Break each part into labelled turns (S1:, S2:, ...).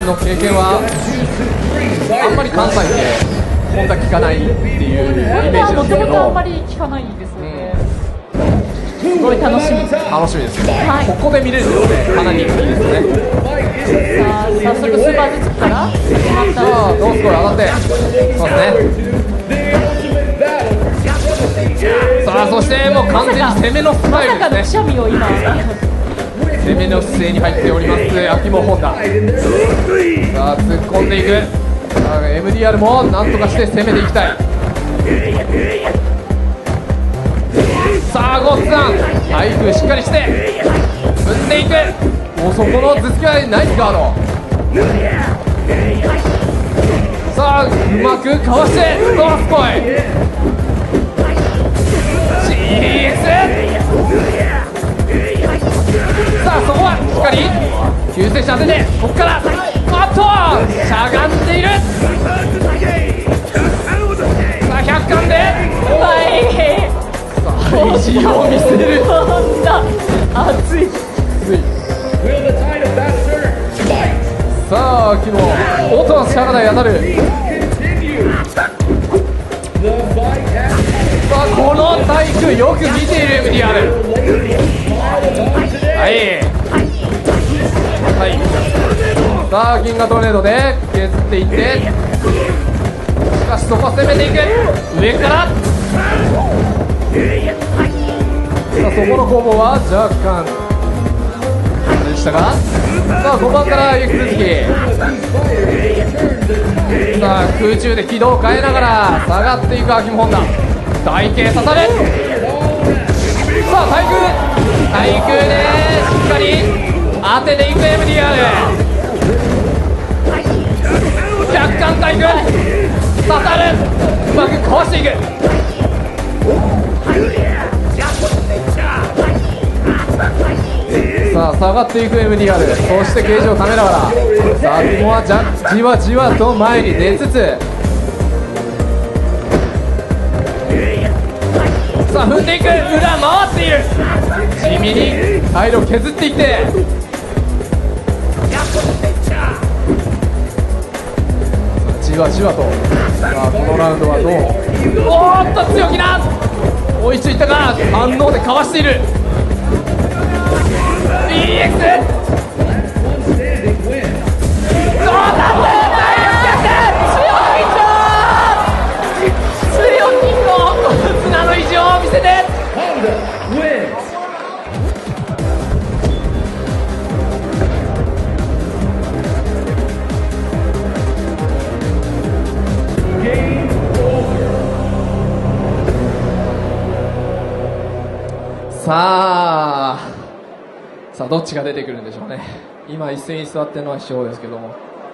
S1: の経験はあんまり関西で本田聞かないっていうイメージなんですけど、
S2: もともとあんまり聞かないですよね。すごい楽しみです。
S1: 楽しみですよ、
S2: はい、
S1: ここで見れるのでかなりいいですね。
S2: さあ早速スーパーズツキから始まった。
S1: さあドースコイ上がってそうですね。さあそしてもう完全に攻めのスタイル
S2: まさかのく
S1: ですね。
S2: しゃみを今
S1: 攻めの姿勢に入っております秋元本田。さあ突っ込んでいく。さあ MDR もなんとかして攻めていきたい。さあゴッツさん対空しっかりして踏んでいく。もうそこの頭突きはナイスガード。さあうまくかわしてドースコイ GX。 さあそこはしっかり救世主当ててここからあっとしゃがんでいる。さあ100巻でさあ意地を見せる。
S2: 本当熱い。
S1: さあ秋も音はしゃがない当たる。さあこの対空よく見ている MDR。 はいはい。さあ銀河トルネードで削っていってしかしそこは攻めていく上から。さあそこの攻防は若干でしたが、さあ5番からゆき続き。さあ空中で軌道を変えながら下がっていく秋本田。台形刺され。さあ対空でしっかり当てていく MDR。 逆貫対空刺さる。うまくかわしていく。さあ下がっていく MDR。 そしてゲージをためながらさあティモはじわじわと前に出つつさあ踏んでいく。裏回っている。地味に体力削っていってじわじわと。さあこのラウンドはどう。おーっと強気な追いついたが反応でかわしている。 EX どうだ強気の綱の意地を見せてさあどっちが出てくるんでしょうね。今一斉に座ってるのは秘書ですけども、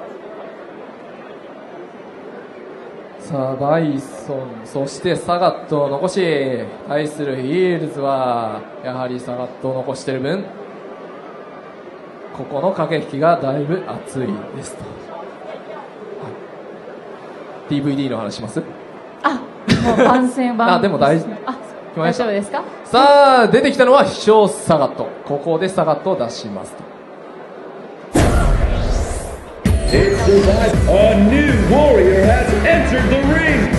S1: さあバイソンそしてサガットを残し対するヒールズはやはりサガットを残している分ここの駆け引きがだいぶ熱いですと、はい、DVD の話します。
S2: あ、もう番宣番
S1: あでも大丈
S2: 大丈夫ですか。
S1: さあ出てきたのは秘書サガット。ここでサガットを出しますと。
S3: A new warrior has entered the ring.